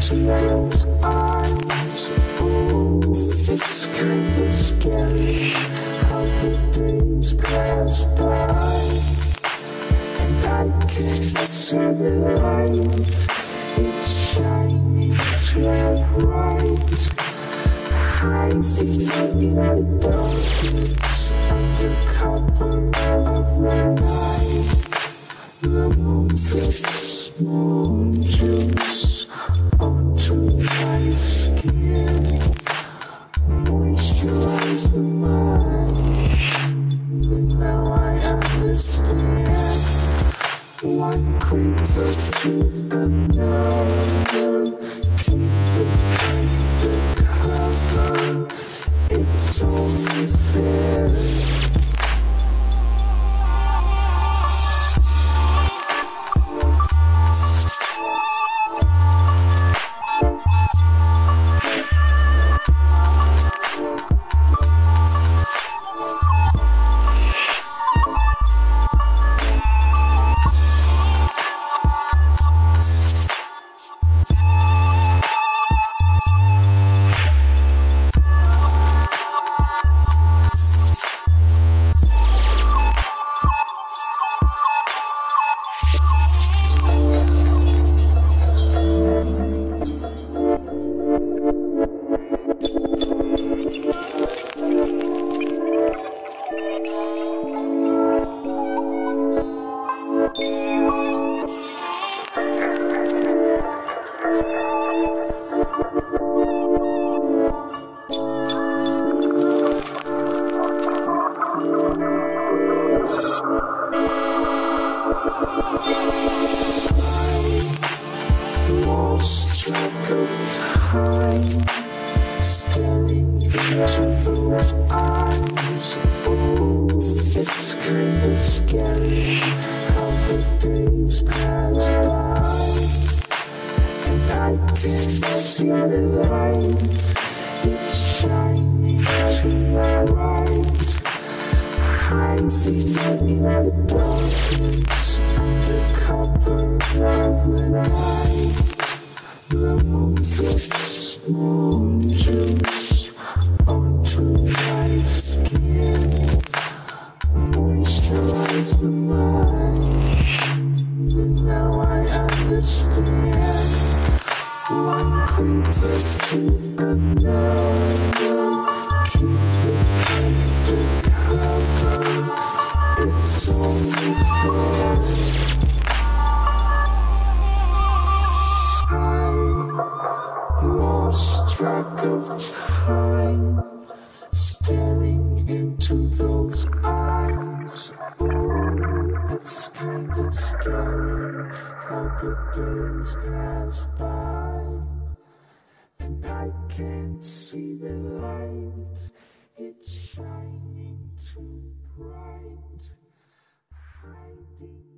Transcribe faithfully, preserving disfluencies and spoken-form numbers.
into those arms. Oh, it's kind of scary how the days pass by, and I can't see the light. It's shining too bright, hiding in the darkness under cover of the night. The moon drips moon juice onto my skin, moisturize the mind. But now I understand. One creeper to another, keep the undercover. It's only fair. Lost track of time, staring into those eyes. Oh, it's kind of scary how the days pass by, and I can't see the light. It's shining too bright, hiding in the darkness under cover of the night. The moon drips moon juice onto my skin, moisturize the mind. But now I understand. One creeper to another, keep the undercover. It's only fair. Lost track of time, staring into those eyes. Oh, it's kind of scary how the days pass by, and I can't see the light. It's shining too bright, hiding